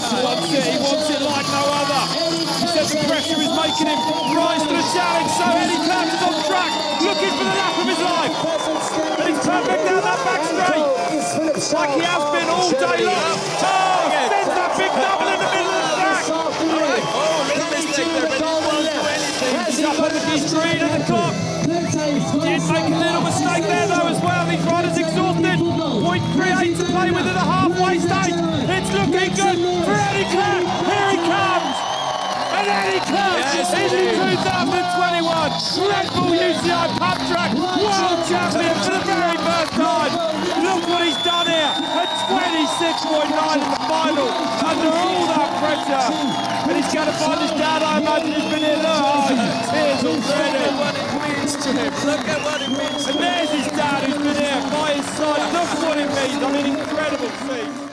He wants it like no other. He said the pressure is making him rise to the challenge. So Eddie Clark is on track, looking for the lap of his life. And he's perfect down that back straight, like he has been all day long. Oh, sends that big double in the middle of the track. Oh, little mistake there, but he won't do anything. He's up on the screen and the clock. He did make a little mistake there though as well. These riders exhausted. 0.38 to play with at the halfway stage. It's looking good for Eddie Clark. Here he comes. And Eddie Clark is in 2021 Red Bull UCI Pub Track World Champion for the very first time. Look what he's done here at 26.9 in the final under all that pressure. And he's going to find his dad, I imagine, he's been here. Oh, he's tears already. Look at what it means to him. Look at what it means to him. And there's his dad who's been here by his side. Look what it means. I mean, incredible feat.